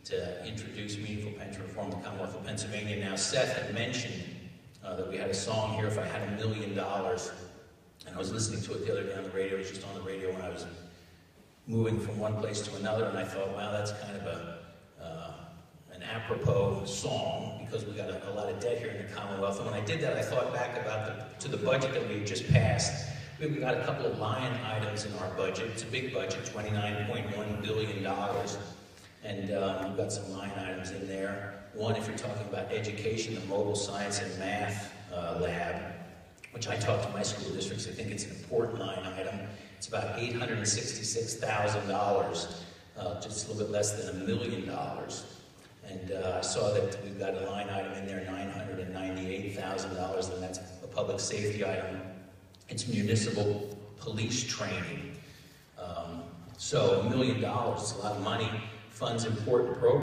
to introduce meaningful pension reform in the Commonwealth of Pennsylvania. Now, Seth had mentioned that we had a song here, If I Had $1 Million, and I was listening to it the other day on the radio. It was just on the radio when I was moving from one place to another, and I thought, wow, that's kind of an apropos song, because we got a lot of debt here in the Commonwealth. And when I did that, I thought back about the budget that we had just passed. We've got a couple of line items in our budget. It's a big budget, $29.1 billion. And we've got some line items in there. One, if you're talking about education, the Mobile Science and Math Lab, which I talk to my school districts. I think it's an important line item. It's about $866,000, just a little bit less than $1 million. And I saw that we've got a line item in there, $998,000, and that's a public safety item. It's municipal police training. So $1 million is a lot of money, funds important programs.